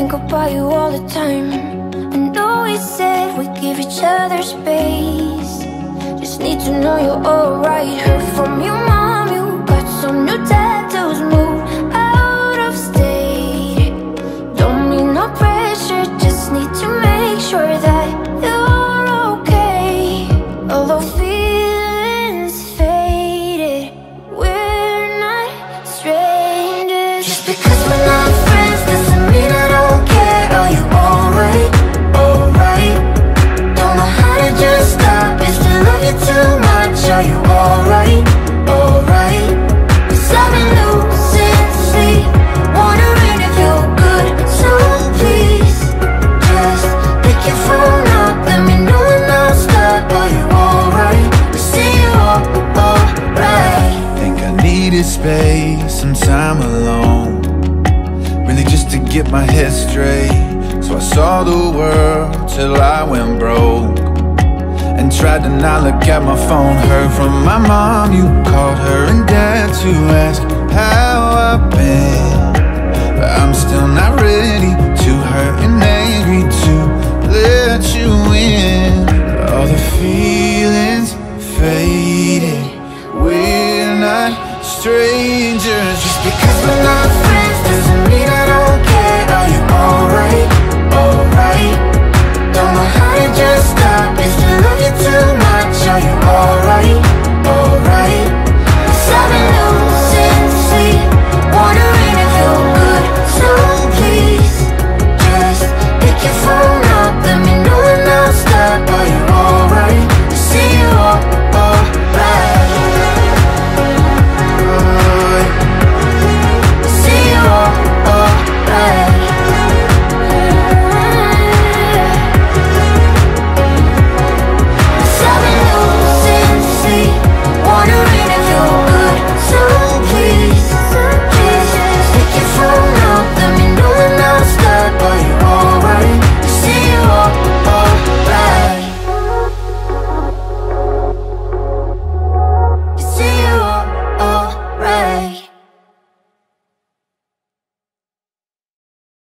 think about you all the time. I know we said we'd give each other space. Just need to know you're alright. Heard from your mom you got some new tattoos. Moved out of state. Don't need no pressure, just need to make sure that you're okay. Although feelings faded, we're not strangers. Just because we're not friends doesn't mean I don't care. Are you alright? Alright. Don't know how to just stop. Is to love you too much. Are you alright? Alright. 'Cause I've been losing sleep, wondering if you're good. So please, just pick your phone up, let me know when I'll stop. Are you alright? I see you alright. Think I needed space, some time alone, really just to get my head straight. So I saw the world till I went broke, and tried to not look at my phone. Heard from my mom you called her and dad to ask how I've been, but I'm still not